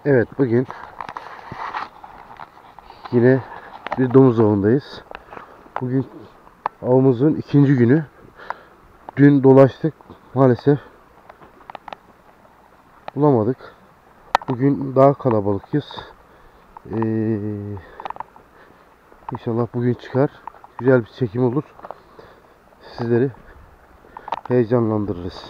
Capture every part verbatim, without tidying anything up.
Evet, bugün yine bir domuz avındayız. Bugün avımızın ikinci günü. Dün dolaştık, maalesef bulamadık. Bugün daha kalabalıkız. Ee, İnşallah bugün çıkar. Güzel bir çekim olur. Sizleri heyecanlandırırız.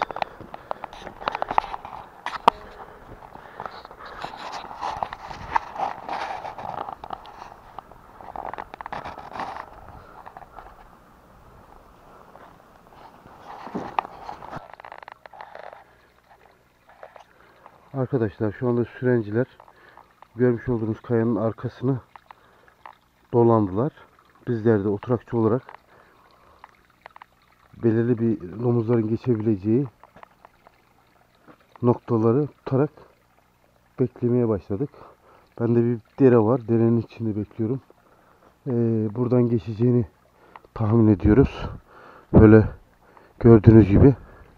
Arkadaşlar, şu anda sürenciler görmüş olduğunuz kayanın arkasını dolandılar. Bizler de oturakçı olarak belirli bir domuzların geçebileceği noktaları tutarak beklemeye başladık. Bende bir dere var. Derenin içinde bekliyorum. Ee, buradan geçeceğini tahmin ediyoruz. Böyle gördüğünüz gibi.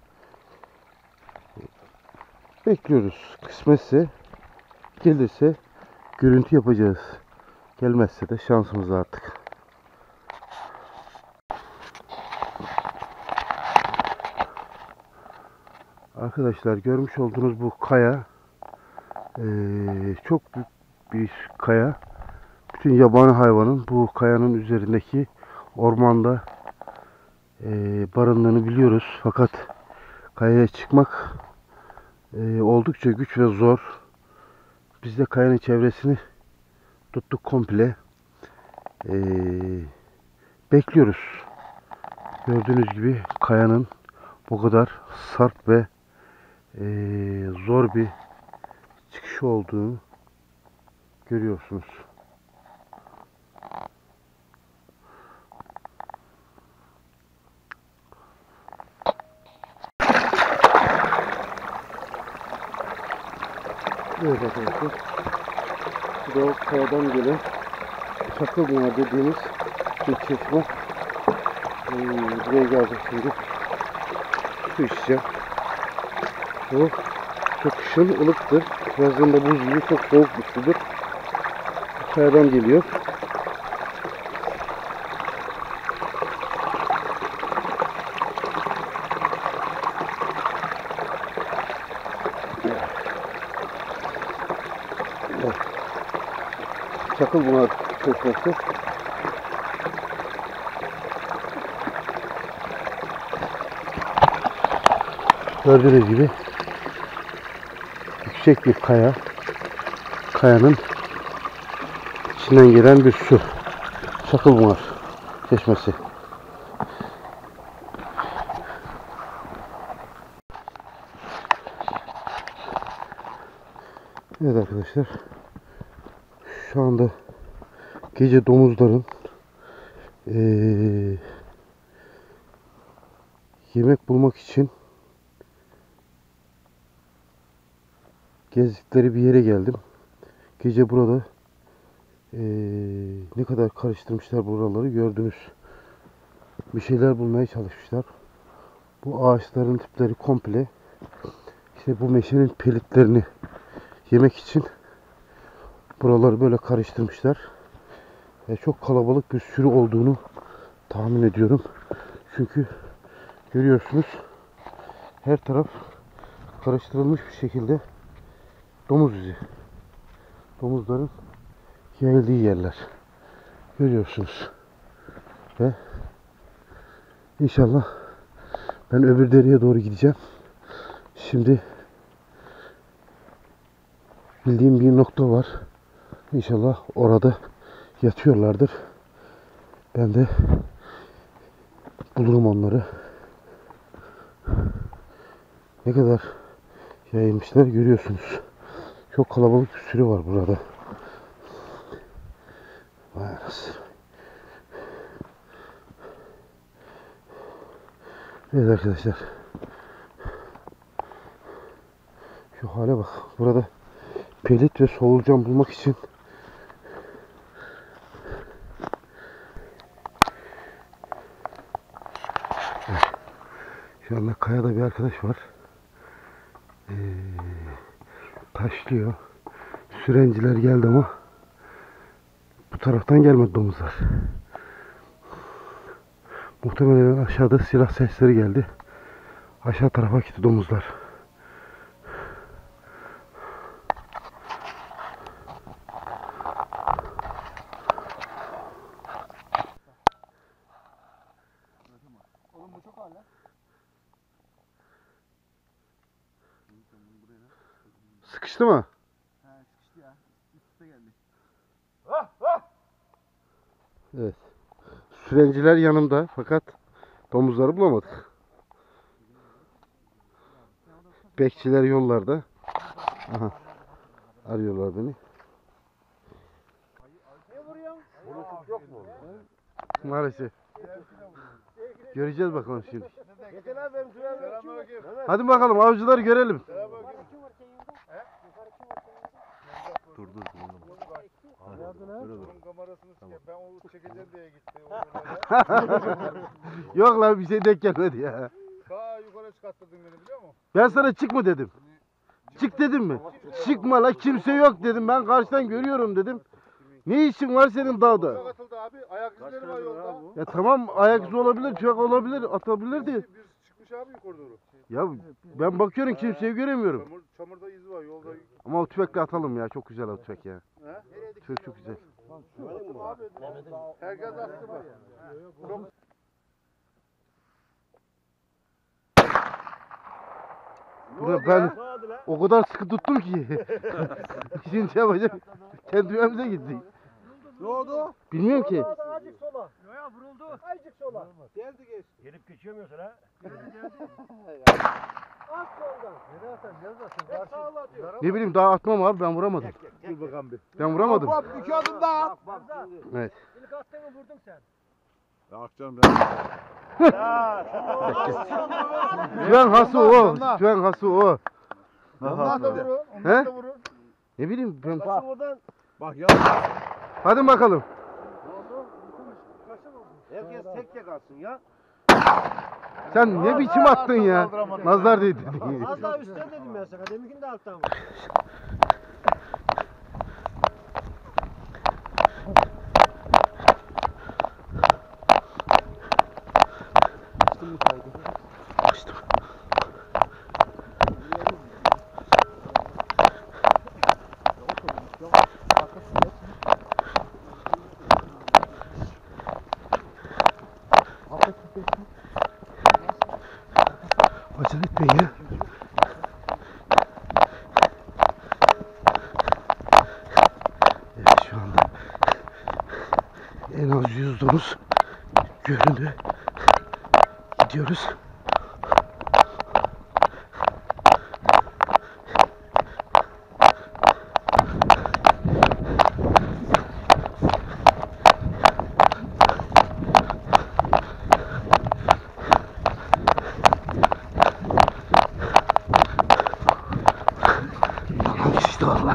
Bekliyoruz. Kısmetse, gelirse görüntü yapacağız. Gelmezse de şansımız artık. Arkadaşlar, görmüş olduğunuz bu kaya ee, çok büyük bir kaya. Bütün yabani hayvanın bu kayanın üzerindeki ormanda ee, barındığını biliyoruz. Fakat kayaya çıkmak ee, oldukça güç ve zor. Biz de kayanın çevresini tuttuk komple. Ee, Bekliyoruz. Gördüğünüz gibi kayanın bu kadar sarp ve ee, zor bir çıkışı olduğunu görüyorsunuz. Evet arkadaşlar. Bu da o kayadan gelen Çakılbuna dediğimiz bir çeşme. Ee, buraya geldik şimdi. Su içeceğim. Bu çok kışın ılıktır. Yazında buz gibi çok soğuk bir sudur. Bu kayadan geliyor. Evet. Çakılbuna çeşmesi. Gördüğünüz gibi yüksek bir kaya. Kayanın içinden gelen bir su. Çakılbuna çeşmesi. Evet arkadaşlar. Şu anda gece domuzların ee, yemek bulmak için gezdikleri bir yere geldim. Gece burada ee, ne kadar karıştırmışlar buraları gördünüz. Bir şeyler bulmaya çalışmışlar. Bu ağaçların tipleri komple işte bu meşenin pelitlerini yemek için buraları böyle karıştırmışlar. Ve çok kalabalık bir sürü olduğunu tahmin ediyorum. Çünkü görüyorsunuz her taraf karıştırılmış bir şekilde domuz izi. Domuzların yayıldığı yerler. Görüyorsunuz. Ve inşallah ben öbür dereye doğru gideceğim. Şimdi bildiğim bir nokta var. İnşallah orada yatıyorlardır. Ben de bulurum onları. Ne kadar yayılmışlar görüyorsunuz. Çok kalabalık bir sürü var burada. Vay anasını. Evet arkadaşlar. Şu hale bak. Burada pelit ve solucan bulmak için şu anda kayada bir arkadaş var. Ee, taşlıyor. Sürenciler geldi ama bu taraftan gelmedi domuzlar. Muhtemelen aşağıda silah sesleri geldi. Aşağı tarafa gitti domuzlar. Oğlum bu çok hala. Sıkıştı mı? He sıkıştı ya. Üst üste geldi. Evet. Sürenciler yanımda fakat domuzları bulamadık. Bekçiler yollarda. Aha. Arıyorlar beni. Bulutluk yok mu? Maalesef. Göreceğiz bakalım şimdi. Geçen abi benim Selamünaleyküm. Hadi bakalım avcıları görelim. Dur dur dur. Bunun kamerasını sikeyim. Ben onu çekeceğim diye gitti. Yok lan bir şey denk gelmedi ya. Daha yukarı çıkarttırdın beni biliyor musun? Ben sana çık mı dedim. Çık dedim mi? Çıkma la kimse yok dedim. Ben karşıdan görüyorum dedim. Ne işin var senin dağda? Uçak atıldı abi. Ayak izleri var yolda. Ya tamam ayak izi olabilir, tüfek olabilir, atabilir de. Bir çıkmış abi yukarı doğru. Ya ben bakıyorum kimseyi göremiyorum. Çamur, çamurda iz var yolda. Ama o tüfekle atalım ya. Çok güzel o tüfek ya. He? Tüfek çok güzel. Abi. Herkes attı bak. Çok Burada ben o kadar sıkı tuttum ki. Şimdi şey yapacak. Kendi evimize gittik. Ne oldu? Bilmiyorum ki. Azıcık sola. Yoya vuruldu. Azıcık sola. Geldi geç. Gelip geçiyor musun ha? Geldi geldi. Az soldan. Nereye atan? Nereye atan? Hep sağla atıyor. Ne bileyim daha atmam abi ben vuramadım. Dur bakalım bir. Ben vuramadım. Hop iki adım daha at. Evet. İlk attığını vurdun sen. Ya akşam ben. Tüfen hası o. Tüfen hası o. Onlar da vurur. He? Onlar da vurur. Ne bileyim ben. Bak oradan. Bak ya. Hadi bakalım. Herkes tek tek atsın ya. Sen ne biçim attın ya? Nazar değdi. Az daha üstten dedim ben sana. Deminkini de alttan vur. Açtım. Acele etmeyin ya. Evet şu anda en az yüz domuz göründü. Gidiyoruz. Tamam işte valla.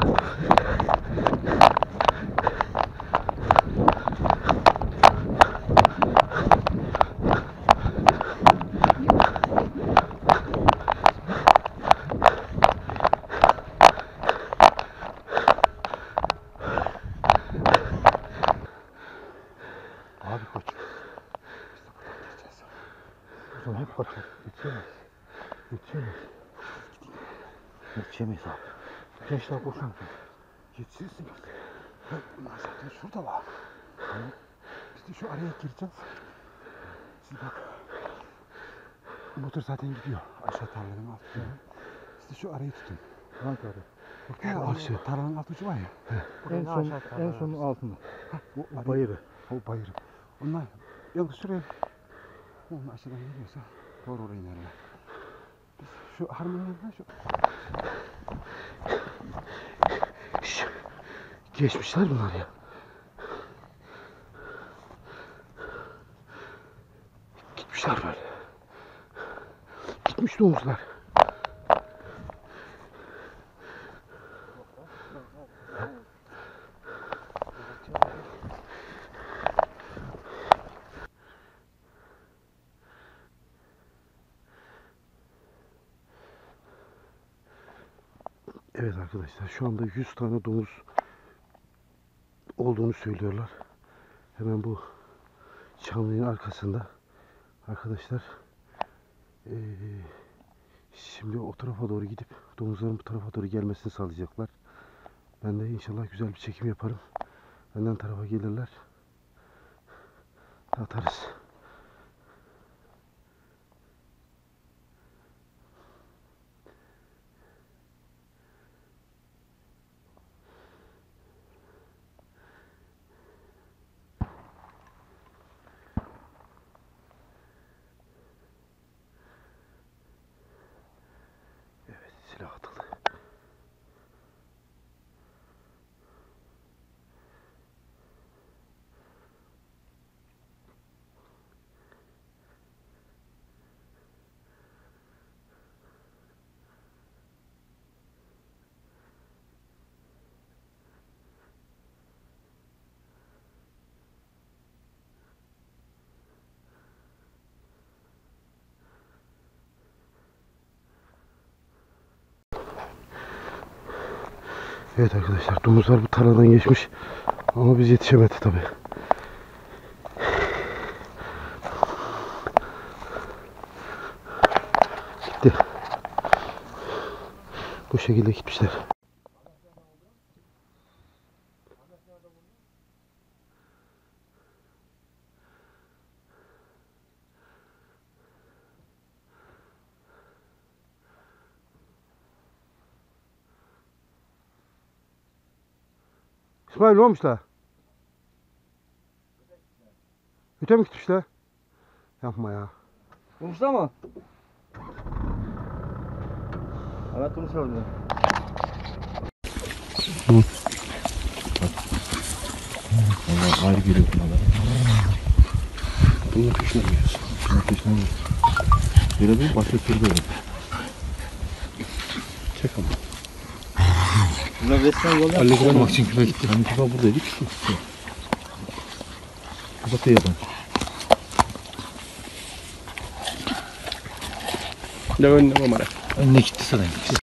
Abi koç. Biz buradan hep kaçar. Yetişemeyiz. Yetişemeyiz. Yetişemeyiz abi. Gençler koşun. Yetişirsiniz. Bunlar zaten şuradalar. Biz de şu araya gireceğiz. Siz bak. Motor zaten gidiyor. Aşağı tarlanın altına. Siz de şu arayı tutun. Hangi arı? Bak ya aşağı tarlanın alt ucu var ya. En son en sonun altında. O, O bayırı. O bayırı. Onlar yalnız şuraya. Onun aşağıdan geliyorsa doğru oraya inerler. Biz şu harmanlardan şu. Şş, geçmişler bunlar ya. Gitmişler böyle. Gitmiş domuzlar. Evet arkadaşlar, şu anda yüz tane domuz olduğunu söylüyorlar. Hemen bu çamlığın arkasında arkadaşlar. Ee, şimdi o tarafa doğru gidip domuzların bu tarafa doğru gelmesini sağlayacaklar. Ben de inşallah güzel bir çekim yaparım. Benden tarafa gelirler. Atarız. Evet, silah atıldı. Evet arkadaşlar, domuzlar bu tarladan geçmiş ama biz yetişemedi tabi. Gitti. Bu şekilde gitmişler. İsmail ne olmuş la? Öte mi gitmiş la? Yapma ya. Konuştu mı? Evet konuşuyor. Vallahi ayrı geliyor buna da. Bunun peşine gidiyoruz. Bunun peşine gidiyor. Böyle bir başka türlü böyle. Çek ama. Bunlar resmen yol yapmış. Halledemek için küpe gitti. Hani küpe buradaydı. Küpe yapan. Ne önlem ama. Önüne gitti sana.